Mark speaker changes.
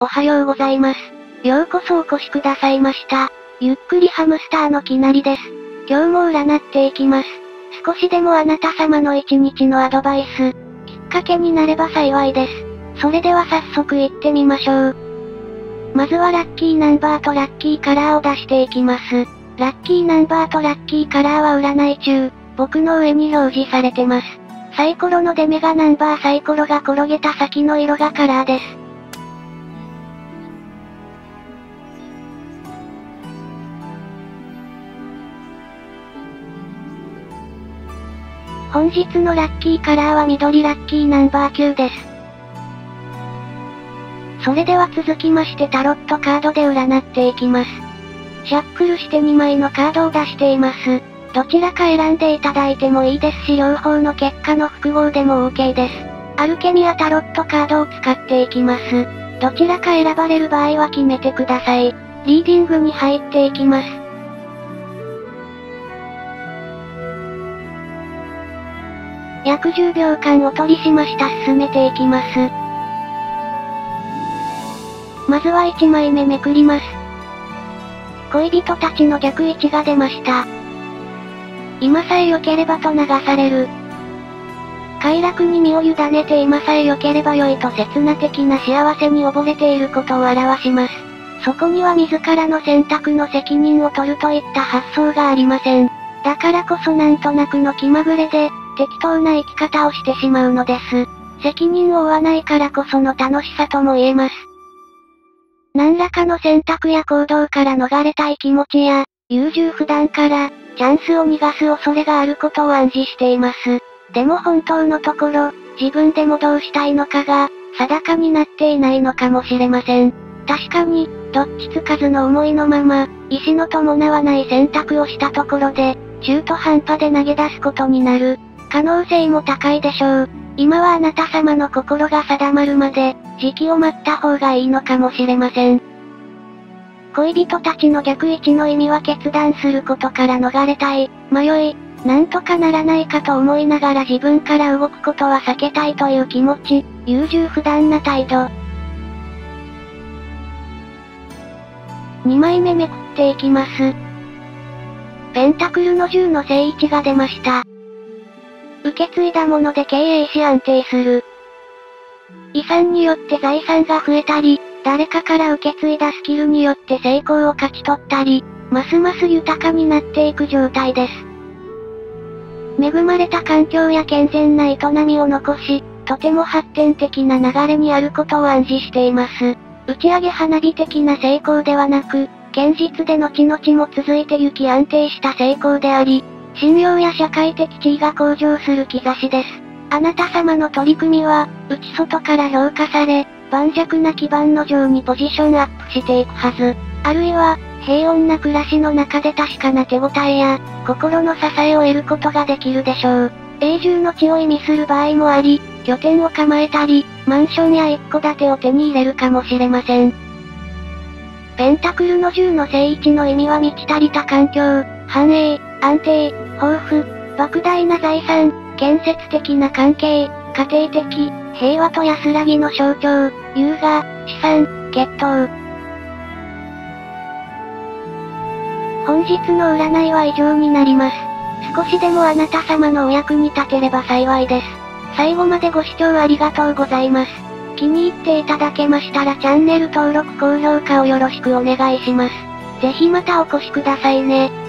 Speaker 1: おはようございます。ようこそお越しくださいました。ゆっくりハムスターのきなりです。今日も占っていきます。少しでもあなた様の一日のアドバイス、きっかけになれば幸いです。それでは早速行ってみましょう。まずはラッキーナンバーとラッキーカラーを出していきます。ラッキーナンバーとラッキーカラーは占い中、僕の上に表示されてます。サイコロの出目がナンバー、サイコロが転げた先の色がカラーです。本日のラッキーカラーは緑、ラッキーナンバー9です。それでは続きましてタロットカードで占っていきます。シャッフルして2枚のカードを出しています。どちらか選んでいただいてもいいですし両方の結果の複合でも OK です。アルケミアタロットカードを使っていきます。どちらか選ばれる場合は決めてください。リーディングに入っていきます。約10秒間お取りしました。進めていきます。まずは1枚目めくります。恋人たちの逆位置が出ました。今さえ良ければと流される。快楽に身を委ねて今さえ良ければ良いと刹那的な幸せに溺れていることを表します。そこには自らの選択の責任を取るといった発想がありません。だからこそなんとなくの気まぐれで、適当な生き方をしてしまうのです。責任を負わないからこその楽しさとも言えます。何らかの選択や行動から逃れたい気持ちや、優柔不断から、チャンスを逃がす恐れがあることを暗示しています。でも本当のところ、自分でもどうしたいのかが、定かになっていないのかもしれません。確かに、どっちつかずの思いのまま、意志の伴わない選択をしたところで、中途半端で投げ出すことになる。可能性も高いでしょう。今はあなた様の心が定まるまで、時期を待った方がいいのかもしれません。恋人たちの逆位置の意味は決断することから逃れたい、迷い、なんとかならないかと思いながら自分から動くことは避けたいという気持ち、優柔不断な態度。2枚目めくっていきます。ペンタクルの10の正位置が出ました。受け継いだもので経営し安定する。遺産によって財産が増えたり、誰かから受け継いだスキルによって成功を勝ち取ったり、ますます豊かになっていく状態です。恵まれた環境や健全な営みを残し、とても発展的な流れにあることを暗示しています。打ち上げ花火的な成功ではなく、堅実で後々も続いてゆき安定した成功であり、信用や社会的地位が向上する兆しです。あなた様の取り組みは、内外から評価され、盤石な基盤の上にポジションアップしていくはず。あるいは、平穏な暮らしの中で確かな手応えや、心の支えを得ることができるでしょう。永住の地を意味する場合もあり、拠点を構えたり、マンションや一戸建てを手に入れるかもしれません。ペンタクルの10の正位置の意味は満ち足りた環境、繁栄、安定、豊富、莫大な財産、建設的な関係、家庭的、平和と安らぎの象徴、優雅、資産、血統。本日の占いは以上になります。少しでもあなた様のお役に立てれば幸いです。最後までご視聴ありがとうございます。気に入っていただけましたらチャンネル登録高評価をよろしくお願いします。ぜひまたお越しくださいね。